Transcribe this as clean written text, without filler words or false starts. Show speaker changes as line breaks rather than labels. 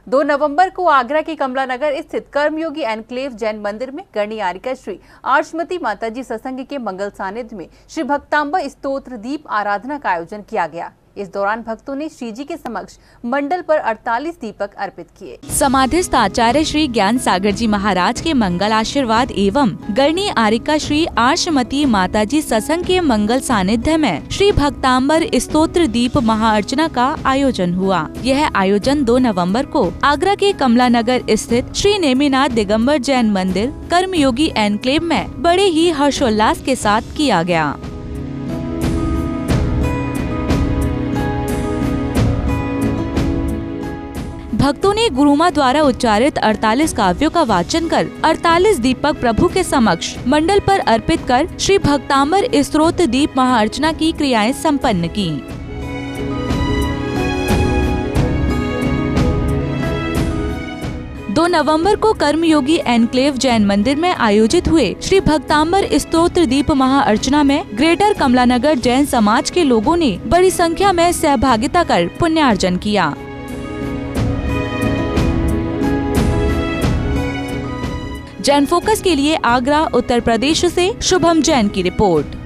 2 नवंबर को आगरा के कमला नगर स्थित कर्मयोगी एनक्लेव जैन मंदिर में गणियारिका श्री आर्षमती माताजी सत्संग के मंगल सानिध्य में श्री भक्तांबर स्तोत्र दीप आराधना का आयोजन किया गया। इस दौरान भक्तों ने श्री जी के समक्ष मंडल पर 48 दीपक अर्पित किए।
समाधिस्थ आचार्य श्री ज्ञान सागर जी महाराज के मंगल आशीर्वाद एवं गणियारिका श्री आर्षमती माताजी सत्संग के मंगल सानिध्य में श्री भक्तांबर स्तोत्र दीप महाअर्चना का आयोजन हुआ। यह आयोजन 2 नवंबर को आगरा के कमला नगर स्थित श्री नेमिनाथ दिगंबर जैन मंदिर कर्मयोगी एनक्लेव में बड़े ही हर्षोल्लास के साथ किया गया। भक्तों ने गुरुमा द्वारा उच्चारित 48 काव्यों का वाचन कर 48 दीपक प्रभु के समक्ष मंडल पर अर्पित कर श्री भक्तांबर स्तोत्र दीप महाअर्चना की क्रियाएं संपन्न की। दो नवंबर को कर्मयोगी एनक्लेव जैन मंदिर में आयोजित हुए श्री भक्तांबर स्तोत्र दीप महाअर्चना में ग्रेटर कमला नगर जैन समाज के लोगों ने बड़ी संख्या में सहभागिता कर पुण्यार्जन किया। जैन फोकस के लिए आगरा उत्तर प्रदेश से शुभम जैन की रिपोर्ट।